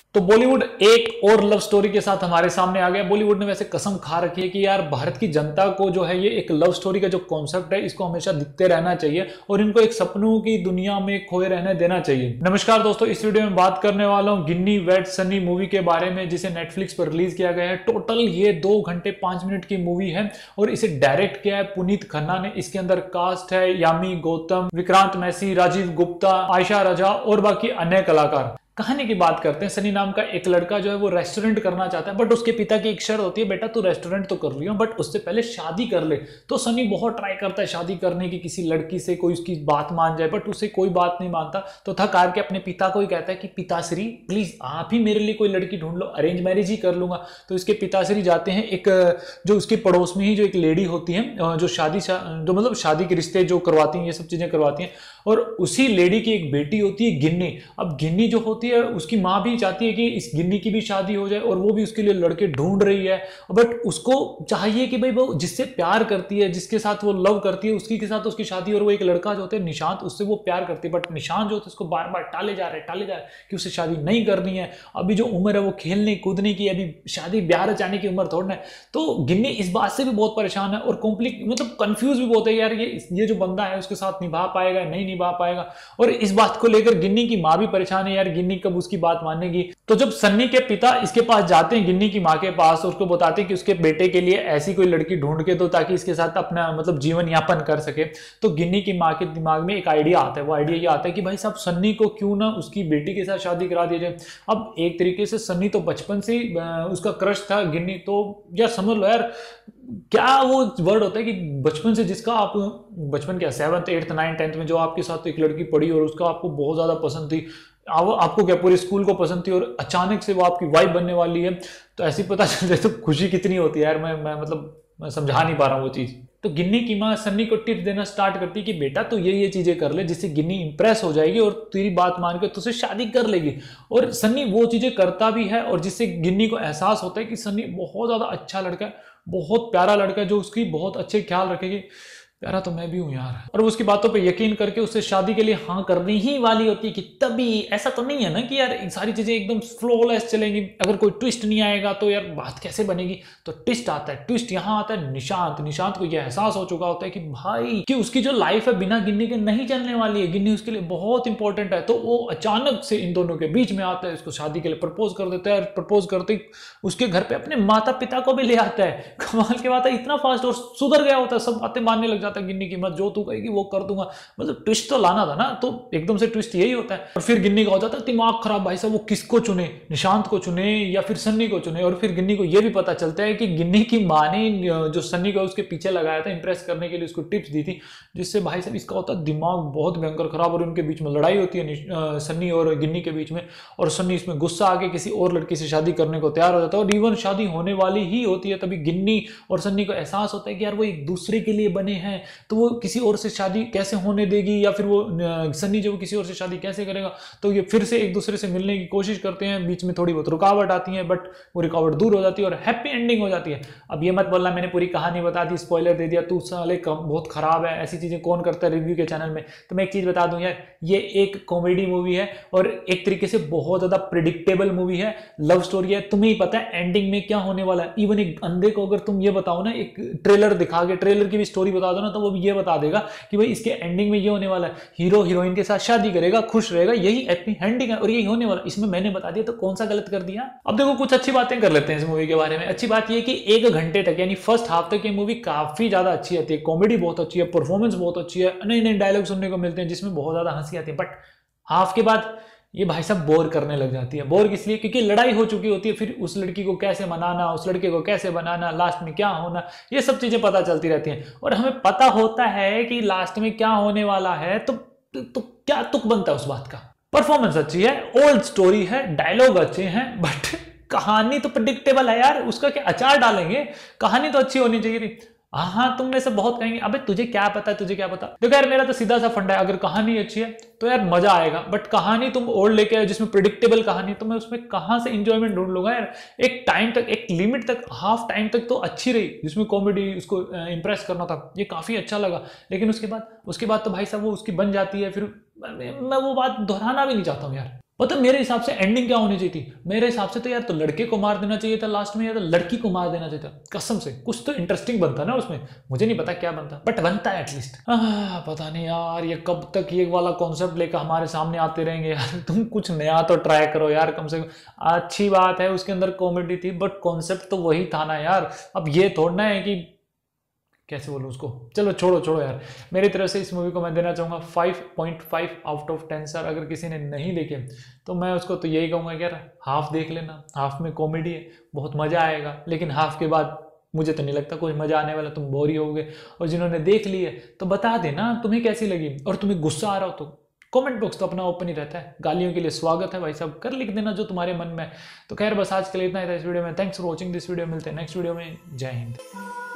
तो बॉलीवुड एक और लव स्टोरी के साथ हमारे सामने आ गया। बॉलीवुड ने वैसे कसम खा रखी है कि यार भारत की जनता को जो है ये एक लव स्टोरी का जो कॉन्सेप्ट है इसको हमेशा दिखते रहना चाहिए और इनको एक सपनों की दुनिया में खोए रहने देना चाहिए। नमस्कार दोस्तों, इस वीडियो में बात करने वाला हूँ गिन्नी वेड सनी मूवी के बारे में, जिसे नेटफ्लिक्स पर रिलीज किया गया है। टोटल ये 2 घंटे 5 मिनट की मूवी है और इसे डायरेक्ट किया है पुनीत खन्ना ने। इसके अंदर कास्ट है यामी गौतम, विक्रांत मैसी, राजीव गुप्ता, आयशा रजा और बाकी अन्य कलाकार। कहानी की बात करते हैं। सनी नाम का एक लड़का जो है वो रेस्टोरेंट करना चाहता है, बट उसके पिता की एक शर्त होती है, बेटा तू रेस्टोरेंट तो कर लियो बट उससे पहले शादी कर ले। तो सनी बहुत ट्राई करता है शादी करने की, किसी लड़की से कोई उसकी बात मान जाए, बट उसे कोई बात नहीं मानता। तो थक हार के अपने पिता को ही कहता है कि पिताश्री प्लीज आप ही मेरे लिए कोई लड़की ढूंढ लो, अरेंज मैरिज ही कर लूंगा। तो इसके पिताश्री जाते हैं एक जो उसके पड़ोस में ही जो एक लेडी होती है जो जो मतलब शादी के रिश्ते जो करवाती हैं, ये सब चीजें करवाती हैं, और उसी लेडी की एक बेटी होती है गिन्नी। अब गिन्नी जो होती है उसकी माँ भी चाहती है कि इस गिन्नी की भी शादी हो जाए और वो भी उसके लिए लड़के ढूंढ रही है, बट उसको चाहिए कि भाई वो जिससे प्यार करती है, जिसके साथ वो लव करती है, उसकी के साथ उसकी शादी। और वो एक लड़का जो होता है निशांत, उससे वो प्यार करती है, बट निशांत जो होता है उसको बार बार टाले जा रहे कि उससे शादी नहीं करनी है। अभी जो उम्र है वो खेलने कूदने की, अभी शादी ब्याह रचाने की उम्र थोड़ा है। तो गिन्नी इस बात से भी बहुत परेशान है और मतलब कंफ्यूज भी बहुत है यार, ये जो बंदा है उसके साथ निभा पाएगा नहीं निभा पाएगा। और इस बात को लेकर गिन्नी की माँ भी परेशान है यार, गिन्नी कब उसकी बात मानेगी। तो जब सन्नी के पिता इसके पास जाते हैं गिन्नी की माँ के पास, उसको बताते हैं कि उसके बेटे के लिए ऐसी कोई लड़की ढूंढ के दो ताकि इसके साथ अपना मतलब जीवन यापन कर सके। तो गिन्नी की माँ के दिमाग में एक आइडिया आता है। वो आइडिया ये आता है कि भाई साहब सन्नी को क्यों ना उसकी बेटी के साथ शादी करा दिया जाए। अब एक तरीके से सन्नी तो बचपन से उसका क्रश था गिन्नी, तो यार समझ लो यार क्या वो वर्ड होता है कि बचपन से जिसका आप बचपन क्या 7th 8th 9th 10th में जो आपके साथ एक लड़की पढ़ी और उसका आपको बहुत ज्यादा पसंद थी, आपको क्या पूरे स्कूल को पसंद थी, और अचानक से वो आपकी वाइफ बनने वाली है, तो ऐसी पता चल जाए तो खुशी कितनी होती है यार। मैं समझा नहीं पा रहा हूँ वो चीज। तो गिन्नी की माँ सन्नी को टिप्स देना स्टार्ट करती कि बेटा तो ये चीजें कर ले जिससे गिन्नी इंप्रेस हो जाएगी और तेरी बात मान के तुझसे शादी कर लेगी। और सन्नी वो चीजें करता भी है और जिससे गिन्नी को एहसास होता है कि सन्नी बहुत ज्यादा अच्छा लड़का है, बहुत प्यारा लड़का है जो उसकी बहुत अच्छे ख्याल रखेगी। प्यारा तो मैं भी हूं यार। और उसकी बातों पे यकीन करके उससे शादी के लिए हाँ करनी ही वाली होती है कि तभी ऐसा तो नहीं है ना कि यार सारी चीजें एकदम फ्लॉलेस चलेंगी, अगर कोई ट्विस्ट नहीं आएगा तो यार बात कैसे बनेगी। तो ट्विस्ट आता है, ट्विस्ट यहाँ आता है निशांत को यह एहसास हो चुका होता है कि भाई कि उसकी जो लाइफ है बिना गिन्नी के नहीं चलने वाली है, गिन्नी उसके लिए बहुत इंपॉर्टेंट है। तो वो अचानक से इन दोनों के बीच में आता है, उसको शादी के लिए प्रपोज कर देता है। प्रपोज करते उसके घर पे अपने माता पिता को भी ले आता है। कमाल की बात है, इतना फास्ट और सुधर गया होता है, सब बातें मानने लग जाता है गिन्नी की, मत जो तू कहेगी वो कर दूंगा। मतलब ट्विस्ट तो लाना था ना, तो एकदम से ट्विस्ट यही होता है। और फिर गिन्नी का हो जाता है दिमाग खराब, भाई साहब वो किसको चुने, निशांत को चुने या फिर सन्नी को चुने। और फिर गिन्नी को यह भी पता चलता है कि गिन्नी की माँ ने जो सन्नी को उसके पीछे लगाया था इंप्रेस करने के लिए, उसको टिप्स दी थी, जिससे भाई साहब इसका होता है दिमाग बहुत भयंकर खराब। और उनके बीच में लड़ाई होती है सन्नी और गिन्नी के बीच में, और सन्नी इसमें गुस्सा आके किसी और लड़की से शादी करने को तैयार हो जाता है। और इवन शादी होने वाली ही होती है, तभी गिन्नी और सन्नी को एहसास होता है कि यार वो एक दूसरे के लिए बने हैं, तो वो किसी और से शादी कैसे होने देगी, या फिर वो सन्नी जो किसी और से शादी कैसे करेगा। तो ये फिर से एक दूसरे से मिलने की कोशिश करते हैं, बीच में थोड़ी बहुत रुकावट आती है, बट वो रुकावट दूर हो जाती है और हैप्पी एंडिंग हो जाती है। अब ये मत बोलना मैंने पूरी कहानी बता दी, स्पॉइलर दे दिया, तू साले बहुत खराब है, ऐसी चीजें कौन करता है रिव्यू के चैनल में। तो मैं एक चीज बता दूं यार, ये एक कॉमेडी मूवी है और एक तरीके से बहुत ज्यादा प्रिडिक्टेबल मूवी है, लव स्टोरी है। तुम्हें ही पता है एंडिंग में क्या होने वाला है। इवन एक अंधे को अगर तुम ये बताओ ना, एक ट्रेलर दिखा के ट्रेलर की भी स्टोरी बता दो ना, तो वो भी ये बता देगा कि भाई इसके एंडिंग में ये होने वाला है, हीरो हीरोइन के साथ शादी करेगा, खुश रहेगा, यही हैप्पी एंडिंग है और यही होने वाला। इसमें मैंने बता दिया तो कौन सा गलत कर दिया। अब देखो कुछ अच्छी बातें कर लेते हैं इस मूवी के बारे में। अच्छी बात ये कि 1 घंटे तक यानी फर्स्ट हाफ तक ये मूवी काफी ज्यादा अच्छी आती है, कॉमेडी बहुत अच्छी है, परफॉर्मेंस बहुत अच्छी है, नए नए डायलॉग सुनने को मिलते हैं जिसमें बहुत ज्यादा हंसी आती है। बट हाफ के बाद ये भाई साहब बोर करने लग जाती है। बोर किस लिए? क्योंकि लड़ाई हो चुकी होती है, फिर उस लड़की को कैसे मनाना, उस लड़के को कैसे बनाना, लास्ट में क्या होना, ये सब चीजें पता चलती रहती हैं। और हमें पता होता है कि लास्ट में क्या होने वाला है, तो क्या तुक बनता है उस बात का। परफॉर्मेंस अच्छी है, ओल्ड स्टोरी है, डायलॉग अच्छे हैं, बट कहानी तो प्रेडिक्टेबल है यार, उसका क्या अचार डालेंगे। कहानी तो अच्छी होनी चाहिए थी। हाँ तुम में से बहुत कहेंगे अबे तुझे क्या पता, तुझे क्या पता। देखो यार मेरा तो सीधा सा फंडा है, अगर कहानी अच्छी है तो यार मजा आएगा, बट कहानी तुम ओल्ड लेके आए जिसमें प्रिडिक्टेबल कहानी, तो मैं उसमें कहां से इंजॉयमेंट ढूंढ लूंगा यार। एक टाइम तक, एक लिमिट तक, हाफ टाइम तक तो अच्छी रही जिसमें कॉमेडी उसको इंप्रेस करना था, ये काफी अच्छा लगा। लेकिन उसके बाद तो भाई साहब वो उसकी बन जाती है, फिर मैं वो बात दोहराना भी नहीं चाहता हूँ यार। पता मेरे हिसाब से एंडिंग क्या होनी चाहिए थी, मेरे हिसाब से तो यार तो लड़के को मार देना चाहिए था लास्ट में, या तो लड़की को मार देना चाहिए था। कसम से कुछ तो इंटरेस्टिंग बनता ना उसमें, मुझे नहीं पता क्या बनता, बट बनता है एटलीस्ट। पता नहीं यार ये कब तक ये वाला कॉन्सेप्ट लेकर हमारे सामने आते रहेंगे यार। तुम कुछ नया तो ट्राई करो यार कम से कम। अच्छी बात है उसके अंदर कॉमेडी थी, बट कॉन्सेप्ट तो वही था ना यार। अब ये थोड़ा है कि कैसे बोलूं उसको, चलो छोड़ो छोड़ो यार। मेरी तरफ से इस मूवी को मैं देना चाहूँगा 5.5 आउट ऑफ 10 सर। अगर किसी ने नहीं देखे तो मैं उसको तो यही कहूँगा कि यार हाफ देख लेना, हाफ में कॉमेडी है, बहुत मज़ा आएगा, लेकिन हाफ के बाद मुझे तो नहीं लगता कोई मज़ा आने वाला, तुम बोर ही होगे। और जिन्होंने देख ली है तो बता देना तुम्हें कैसी लगी, और तुम्हें गुस्सा आ रहा हो तो कमेंट बॉक्स तो अपना ओपन ही रहता है, गालियों के लिए स्वागत है भाई साहब, कर लिख देना जो तुम्हारे मन में। तो खैर बस आज के लिए इतना ही था इस वीडियो में। Thanks for watching this video, मिलते हैं नेक्स्ट वीडियो में। जय हिंद।